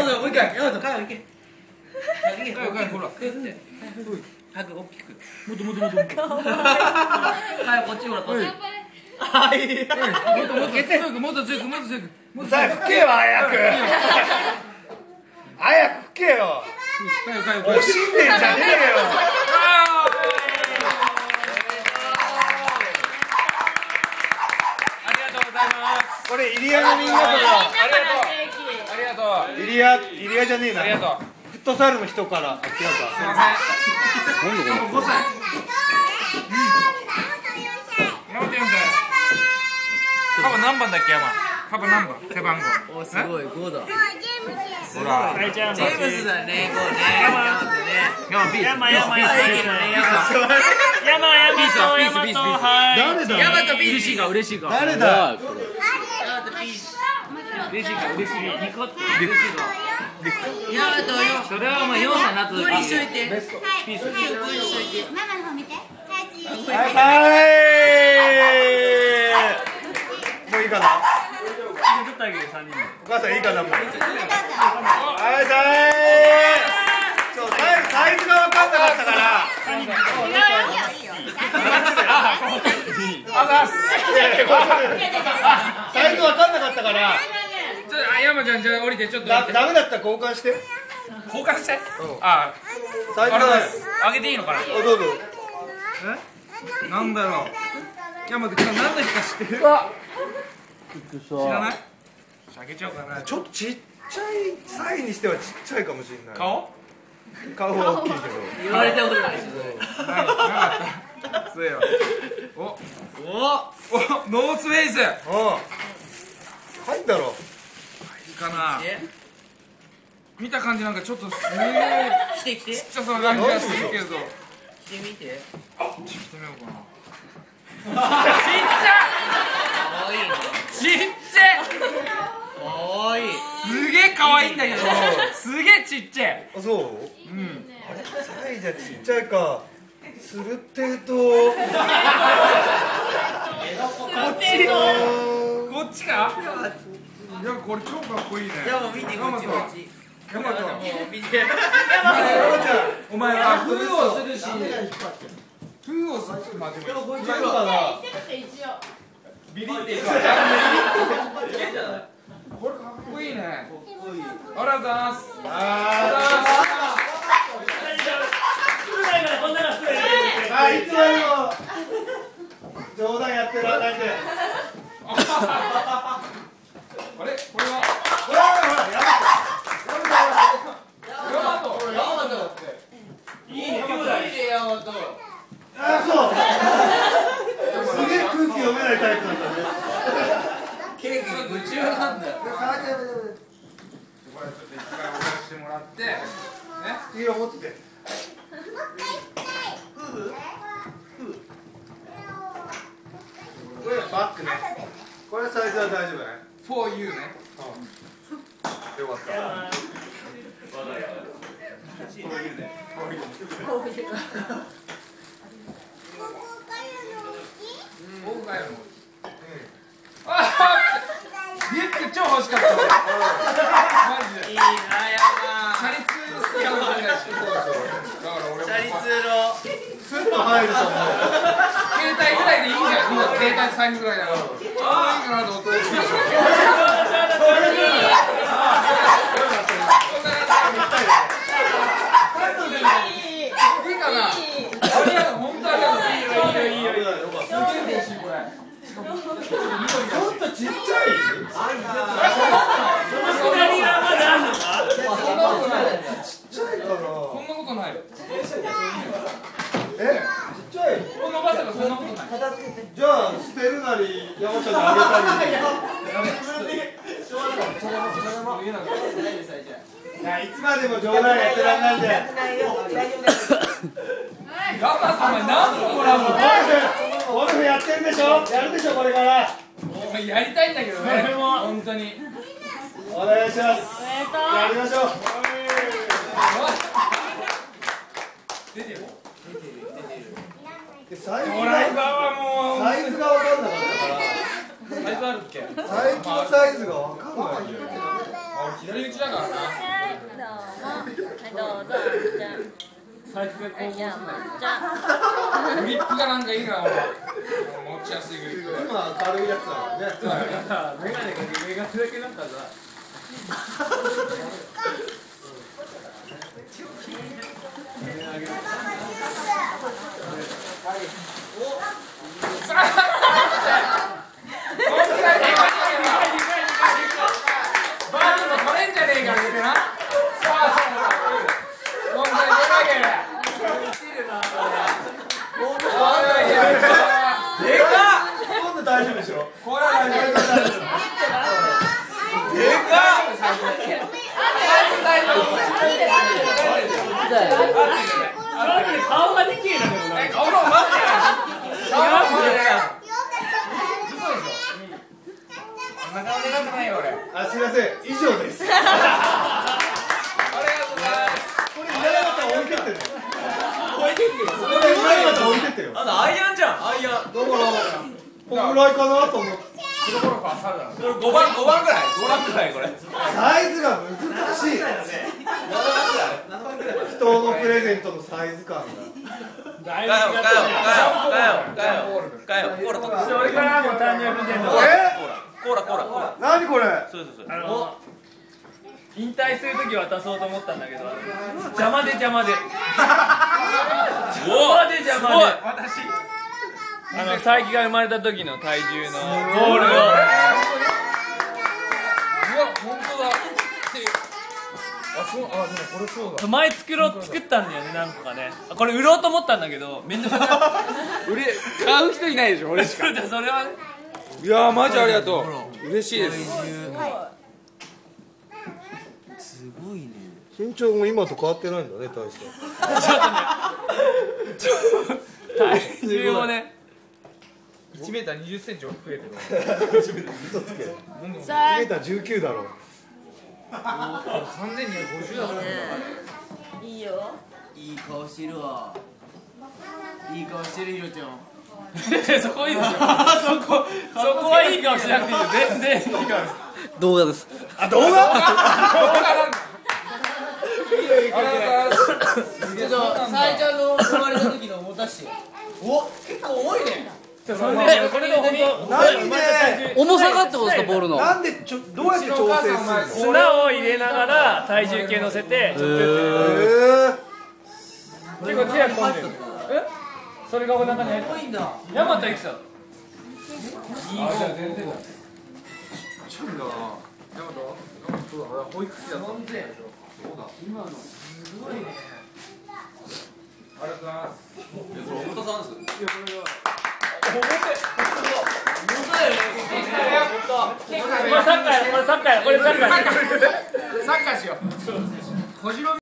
もう一回。ヤマト、早く行け。 ほら。 早く大きく。 もっと。 早くこっちほらこっち。はい。 もっと強く。 さあ吹けよ早く。早く吹けよ。惜しんでんじゃねえよ。これイリアのみんなとか。 ありがとう。 イリアじゃねえな。 ありがとう。 フットサルの人から。違うか。 すいません。 5歳。 山本4歳。パパ何番だっけ、パパ何番？背番号。 お、すごい、5だ。 ほら。 ジェームスだね、5ね。ヤマトね。 山誰だ。 ヤマトピース。 嬉しいか。 誰だ。 ヤマトピース。 嬉しいか。 ニコって嬉しいか。ヤマトよ。それはお前4歳になった時。無理しといて。ピース。 ママの方見て。 もういいかな。お母さんいいかなもう。サイズが分かんなかったから。サイズ分かんなかったから。 山ちゃんじゃあ降りてちょっと。 ダメだったら交換して。 交換して。あ、 サイズあげていいのかな。 どうぞ。 なんだろう。山ちゃん何の日か知ってる？知らない？あげちゃおうかな。 ちょっとちっちゃいサイにしてはちっちゃいかもしれない。 顔は大きいけど。 言われたことないし。 なかった。そうよ。お、ノースフェイス。 入んだろ。 いいかな。見た感じなんかちょっとすげえちっちゃさな感じがするけど。 着てみて。 着てみようかな。ちっちゃ。ちっちゃ。すげえ可愛いんだけど、すげえちっちゃい。 あ、そう？あれサイじゃちっちゃいか。するってるとこっちか？いや、これ超かっこいいね。 いや、もう見て、こっち。 ヤマト、 お前は封をするし。 封をする。まあでもビリってさ。これかっこいいね。ありがとうございます。 いつも冗談やってるあたりで。 あれ、これは。いいね、兄弟。 あ、そう。すげえ空気読めないタイプなんだね。 ケーキに夢中なんだよ。 これちょっと一回お出してもらって。ね。 次は持ってて。これバックね。これサイズは大丈夫ね。 For you ね。 よかった。 リュック超欲しかった。マジで。 いいな、やチャリ通好きなのぐらいしか。だから俺も。 チャリ通路。 スッと入ると思う。 携帯ぐらいでいいじゃん。携帯財布ぐらいだから。ちょうどいいかなと思って。いいかな。ありがとう、本当ありがとう。いいよ。すげえ欲しいこれ。ちょっとちっちゃい。 ちっちゃいかな。 そんなことない。 ちっちゃい。 このバスがそんなことない。 じゃあ捨てるなり山ちゃんにあげたり。いつまでも冗談やってらんないんで。 ガマさん、お前何個もらうの？ ゴルフやってんでしょ。やるでしょこれから。 お前やりたいんだけどね。本当に。 お願いします。やりましょう。 出てる。 サイズドライバーはもう。 が分かんなかったから。 サイズあるっけ？ サイズのサイズが分かんないんだよ。 左打ちだからな。 どうぞ。じゃあ。 財布がこうじゃあ、じゃあ。 グリップがなんかいいな、持ちやすいグリップ。 今軽いやつだもんね。 そうだからメガネがメガネだけなんかさ。バードも取れんじゃねえかってな。 大丈夫でしょ。 これは大丈夫。でか顔ができるんだけどな。 顔のマジや。顔のマジや。こんな顔でかくないよ俺。 あ、すみません、以上です。 ありがとうございます。 これいらなかったら置いてってね。 置いてってよ。 これいらなかったら置いてってよ。 あとアイアンじゃん。アイアン。 だからこのぐらいかなと思って。 プロゴルファー猿だ。 5番ぐらい。5番ぐらいこれ。 サイズが難しい。人のプレゼントのサイズ感が。 かよ。コーラと。 それからもう誕生日での。 コーラ。 何これ。 そう。 引退するとき渡そうと思ったんだけど、邪魔で。 すごい。 私。佐伯が生まれた時の体重のボールを。うわ、本当だ。あ、そう、あ、でもこれそうだ。前作ったんだよね、何個かね。これ売ろうと思ったんだけど、めんどくさい。買う人いないでしょ、俺しか。それはね。いやー、マジありがとう。嬉しいです。 すごいね。 身長も今と変わってないんだね、大して。 体重をね。1メーター20センチ増えてる。 嘘つけ。1m19だろ。 3250だもん。 いいよ。 いい顔してるわ。いい顔してるひろちゃん。 そこいいですよ。そこはいい顔しなくていいよ。全然いい顔。 動画です。 あ、動画？ 動画なんだ。 ちょっとさえちゃんの生まれた時のおもたし。お、結構多いね。 これで本当。 重さがってことですかボールの。 なんでどうやって調整するの？ 砂を入れながら体重計乗せてちょっとずつ。結構手が込んでる。それがお腹に入ってる。 いんだ。 ヤマトいくつだ。 いいあ、じゃあ全然だ。ちっちゃいんだな。ヤマト。そうだ、保育士だった。そうだ。今のすごいね。ありがとうございます。 これ重たさんです。 いやこれは。 重たいね。 これサッカーや。これサッカーしよう。